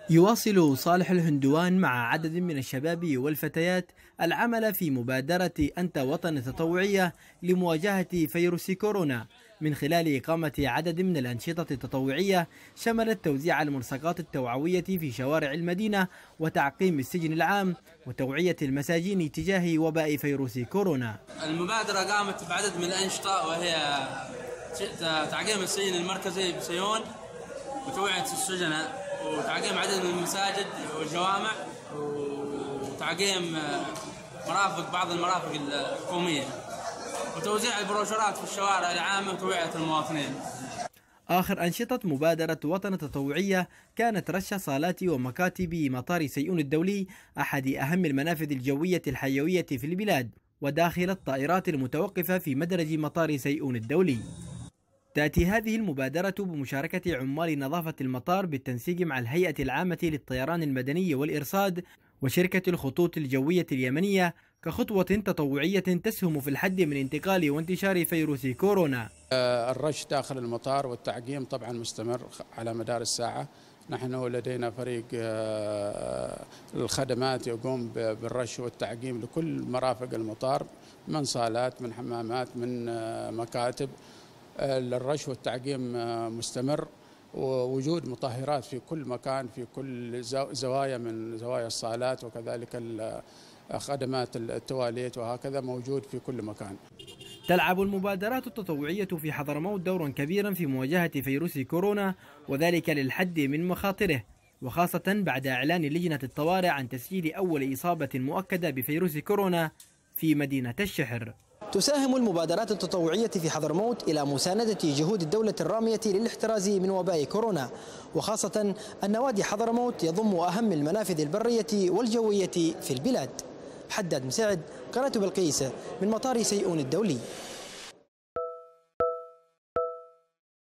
يواصل صالح الهندوان مع عدد من الشباب والفتيات العمل في مبادرة أنت وطن تطوعية لمواجهة فيروس كورونا من خلال إقامة عدد من الأنشطة التطوعية شملت توزيع الملصقات التوعوية في شوارع المدينة وتعقيم السجن العام وتوعية المساجين تجاه وباء فيروس كورونا. المبادرة قامت بعدد من الأنشطة وهي تعقيم السجن المركزي بسيون وتوعية السجناء وتعقيم عدد من المساجد والجوامع وتعقيم بعض المرافق الحكومية وتوزيع البروشورات في الشوارع العامة وتوعية المواطنين. آخر أنشطة مبادرة وطن تطوعية كانت رش صالات ومكاتب مطار سيئون الدولي، أحد أهم المنافذ الجوية الحيوية في البلاد وداخل الطائرات المتوقفة في مدرج مطار سيئون الدولي. تأتي هذه المبادرة بمشاركة عمال نظافة المطار بالتنسيق مع الهيئة العامة للطيران المدني والإرصاد وشركة الخطوط الجوية اليمنية كخطوة تطوعية تسهم في الحد من انتقال وانتشار فيروس كورونا. الرش داخل المطار والتعقيم طبعا مستمر على مدار الساعة. نحن لدينا فريق الخدمات يقوم بالرش والتعقيم لكل مرافق المطار من صالات من حمامات من مكاتب. الرش والتعقيم مستمر ووجود مطهرات في كل مكان في كل زوايا من زوايا الصالات وكذلك خدمات التواليت وهكذا موجود في كل مكان. تلعب المبادرات التطوعية في حضرموت دورا كبيرا في مواجهة فيروس كورونا وذلك للحد من مخاطره وخاصة بعد إعلان لجنة الطوارئ عن تسجيل أول إصابة مؤكدة بفيروس كورونا في مدينة الشحر. تساهم المبادرات التطوعية في حضرموت إلى مساندة جهود الدولة الرامية للاحتراز من وباء كورونا، وخاصة أن وادي حضرموت يضم أهم المنافذ البرية والجوية في البلاد. حداد مساعد، قناة بلقيس من مطار سيئون الدولي.